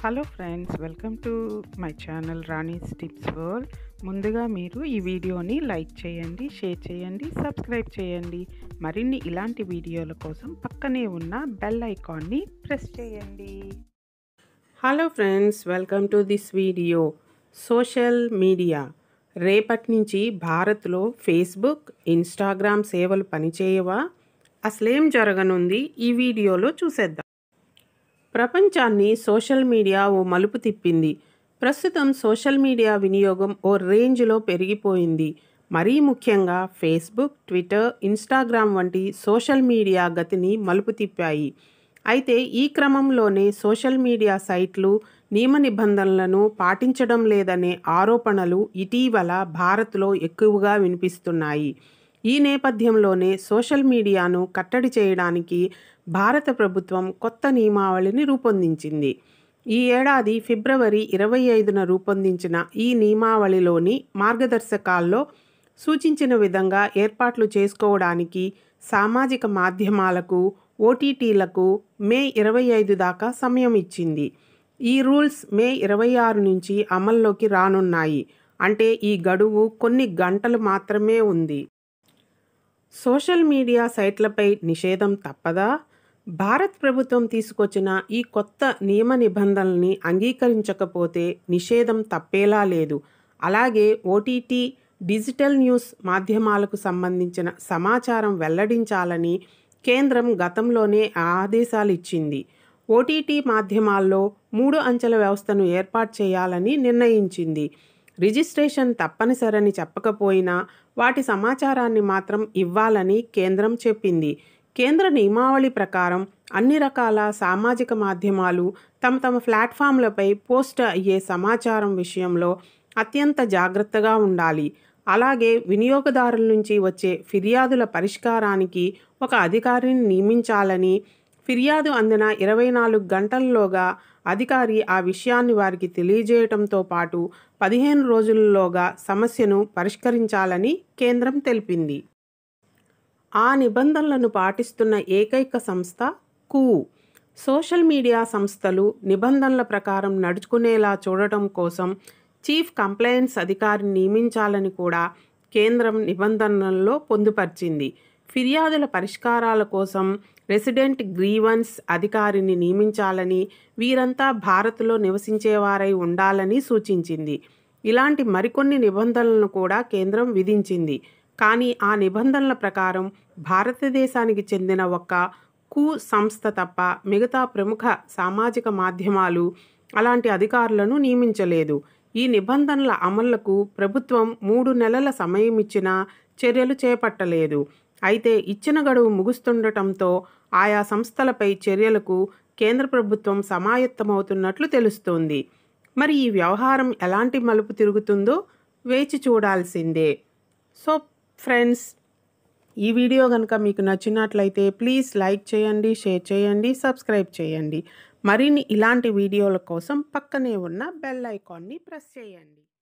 Hello friends, welcome to my channel Rani's tips world. ముందుగా మీరు ఈ వీడియోని లైక్ చేయండి, షేర్ చేయండి, సబ్స్క్రైబ్ చేయండి. మరిన్ని ఇలాంటి వీడియోల కోసం పక్కనే ఉన్న బెల్ ఐకాన్ని ప్రెస్ చేయండి. Hello friends, welcome to this video. Social media రేపటి నుంచి భారత్లో ఫేస్బుక్, ఇన్స్టాగ్రామ్ సేవలు పనిచేయవా? అసలేం జరగనుంది ఈ వీడియోలో చూసేద్దాం. ప్రపంచాన్ని సోషల్ మీడియా ఓ మలుపు తిప్పింది. ప్రస్తుతం సోషల్ మీడియా వినియోగం ఓ రేంజ్లో పెరిగిపోయింది. మరీ ముఖ్యంగా ఫేస్బుక్, ట్విట్టర్, ఇన్స్టాగ్రామ్ వంటి సోషల్ మీడియా గతిని మలుపు తిప్పాయి. అయితే ఈ క్రమంలోనే సోషల్ మీడియా సైట్లు నియమ నిబంధనలను పాటించడం లేదనే ఆరోపణలు ఇటీవల భారత్లో ఎక్కువగా వినిపిస్తున్నాయి. ఈ నేపథ్యంలోనే సోషల్ మీడియాను కట్టడి చేయడానికి భారత ప్రభుత్వం కొత్త నియమావళిని రూపొందించింది. ఈ ఏడాది ఫిబ్రవరి 25న రూపొందించిన ఈ నియమావళిలోని మార్గదర్శకాల్లో సూచించిన విధంగా ఏర్పాట్లు చేసుకోవడానికి సామాజిక మాధ్యమాలకు, ఓటీటీలకు మే 25 దాకా సమయం ఇచ్చింది. ఈ రూల్స్ మే 26 నుంచి అమల్లోకి రానున్నాయి. అంటే ఈ గడువు కొన్ని గంటలు మాత్రమే ఉంది. సోషల్ మీడియా సైట్లపై నిషేధం తప్పదా? భారత్ ప్రభుత్వం తీసుకొచ్చిన ఈ కొత్త నియమ నిబంధనల్ని అంగీకరించకపోతే నిషేధం తప్పేలా లేదు. అలాగే ఓటీటీ, డిజిటల్ న్యూస్ మాధ్యమాలకు సంబంధించిన సమాచారం వెల్లడించాలని కేంద్రం గతంలోనే ఆదేశాలు ఇచ్చింది. ఓటీటీ మాధ్యమాల్లో 3 అంచెల వ్యవస్థను ఏర్పాటు చేయాలని నిర్ణయించింది. రిజిస్ట్రేషన్ తప్పనిసరని చెప్పకపోయినా వాటి సమాచారాన్ని మాత్రం ఇవ్వాలని కేంద్రం చెప్పింది. కేంద్ర నియమావళి ప్రకారం అన్ని రకాల సామాజిక మాధ్యమాలు తమ ప్లాట్ఫామ్లపై పోస్ట్ అయ్యే సమాచారం విషయంలో అత్యంత జాగ్రత్తగా ఉండాలి. అలాగే వినియోగదారుల నుంచి వచ్చే ఫిర్యాదుల పరిష్కారానికి ఒక అధికారిని నియమించాలని, ఫిర్యాదు అందిన 24 గంటల్లోగా అధికారి ఆ విషయాన్ని వారికి తెలియజేయడంతో పాటు 15 రోజుల్లోగా సమస్యను పరిష్కరించాలని కేంద్రం తెలిపింది. ఆ నిబంధనలను పాటిస్తున్న ఏకైక సంస్థ కువు. సోషల్ మీడియా సంస్థలు నిబంధనల ప్రకారం నడుచుకునేలా చూడటం కోసం చీఫ్ కంప్లైన్స్ అధికారిని నియమించాలని కూడా కేంద్రం నిబంధనల్లో పొందుపరిచింది. ఫిర్యాదుల పరిష్కారాల కోసం రెసిడెంట్ గ్రీవెన్స్ అధికారిని నియమించాలని, వీరంతా భారత్లో నివసించేవారై ఉండాలని సూచించింది. ఇలాంటి మరికొన్ని నిబంధనలను కూడా కేంద్రం విధించింది. కానీ ఆ నిబంధనల ప్రకారం భారతదేశానికి చెందిన ఒక్క కు సంస్థ తప్ప మిగతా ప్రముఖ సామాజిక మాధ్యమాలు అలాంటి అధికారులను నియమించలేదు. ఈ నిబంధనల అమలుకు ప్రభుత్వం 3 నెలల సమయం ఇచ్చినా చర్యలు చేపట్టలేదు. అయితే ఇచ్చిన గడువు ముగుస్తుండటంతో ఆయా సంస్థలపై చర్యలకు కేంద్ర ప్రభుత్వం సమాయత్తమవుతున్నట్లు తెలుస్తోంది. మరి ఈ వ్యవహారం ఎలాంటి మలుపు తిరుగుతుందో వేచి చూడాల్సిందే. సో ఫ్రెండ్స్, ఈ వీడియో కనుక మీకు నచ్చినట్లయితే ప్లీజ్ లైక్ చేయండి, షేర్ చేయండి, సబ్స్క్రైబ్ చేయండి. మరిన్ని ఇలాంటి వీడియోల కోసం పక్కనే ఉన్న బెల్ ఐకాన్ని ప్రెస్ చేయండి.